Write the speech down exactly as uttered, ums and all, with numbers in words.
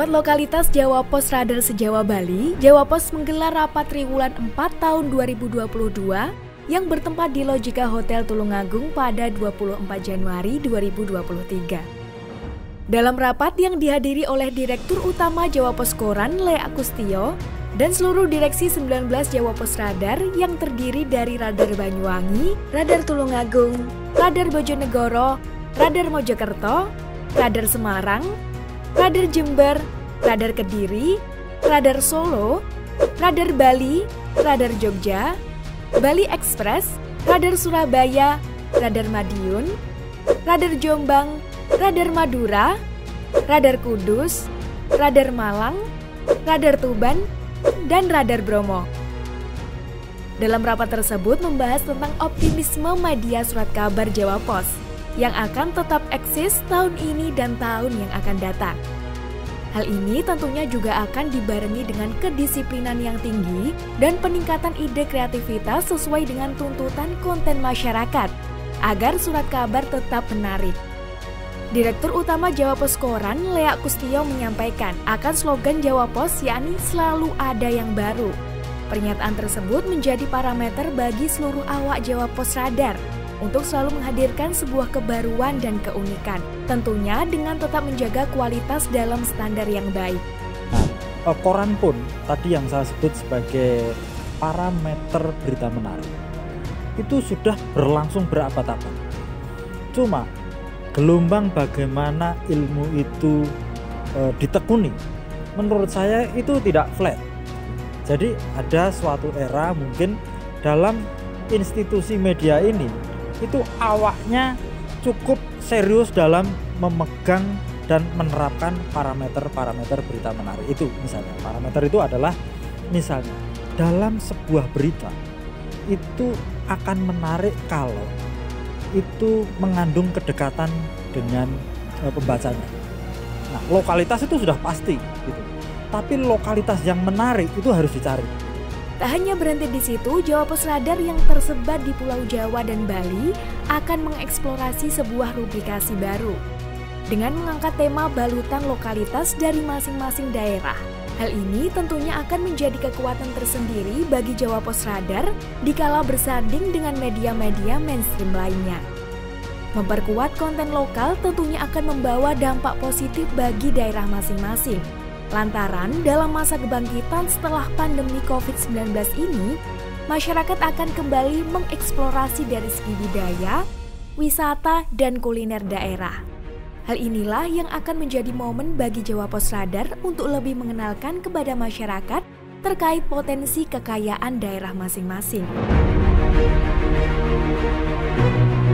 Sahabat lokalitas Jawa Pos Radar se-Jawa Bali, Jawa Pos menggelar rapat triwulan empat tahun dua ribu dua puluh dua yang bertempat di Logika Hotel Tulungagung pada dua puluh empat Januari dua ribu dua puluh tiga. Dalam rapat yang dihadiri oleh Direktur Utama Jawa Pos Koran, Lea Kustio, dan seluruh Direksi sembilan belas Jawa Pos Radar yang terdiri dari Radar Banyuwangi, Radar Tulungagung, Radar Bojonegoro, Radar Mojokerto, Radar Semarang, Radar Jember, Radar Kediri, Radar Solo, Radar Bali, Radar Jogja, Bali Express, Radar Surabaya, Radar Madiun, Radar Jombang, Radar Madura, Radar Kudus, Radar Malang, Radar Tuban, dan Radar Bromo. Dalam rapat tersebut membahas tentang optimisme media surat kabar Jawa Pos yang akan tetap eksis tahun ini dan tahun yang akan datang. Hal ini tentunya juga akan dibarengi dengan kedisiplinan yang tinggi dan peningkatan ide kreativitas sesuai dengan tuntutan konten masyarakat agar surat kabar tetap menarik. Direktur Utama Jawa Pos Koran, Lea Kustio, menyampaikan akan slogan Jawa Pos yakni selalu ada yang baru. Pernyataan tersebut menjadi parameter bagi seluruh awak Jawa Pos Radar untuk selalu menghadirkan sebuah kebaruan dan keunikan, tentunya dengan tetap menjaga kualitas dalam standar yang baik. Nah, koran pun tadi yang saya sebut sebagai parameter berita menarik itu sudah berlangsung berabad-abad. Cuma gelombang bagaimana ilmu itu e, ditekuni, menurut saya itu tidak flat. Jadi ada suatu era mungkin dalam institusi media ini itu awaknya cukup serius dalam memegang dan menerapkan parameter-parameter berita menarik itu. Misalnya parameter itu adalah misalnya dalam sebuah berita itu akan menarik kalau itu mengandung kedekatan dengan e, pembacanya. Nah, lokalitas itu sudah pasti gitu. Tapi lokalitas yang menarik itu harus dicari. Tak hanya berhenti di situ, Jawa Pos Radar yang tersebar di Pulau Jawa dan Bali akan mengeksplorasi sebuah rubrikasi baru dengan mengangkat tema balutan lokalitas dari masing-masing daerah. Hal ini tentunya akan menjadi kekuatan tersendiri bagi Jawa Pos Radar dikala bersanding dengan media-media mainstream lainnya. Memperkuat konten lokal tentunya akan membawa dampak positif bagi daerah masing-masing. Lantaran dalam masa kebangkitan setelah pandemi covid sembilan belas ini, masyarakat akan kembali mengeksplorasi dari segi budaya, wisata, dan kuliner daerah. Hal inilah yang akan menjadi momen bagi Jawa Pos Radar untuk lebih mengenalkan kepada masyarakat terkait potensi kekayaan daerah masing-masing.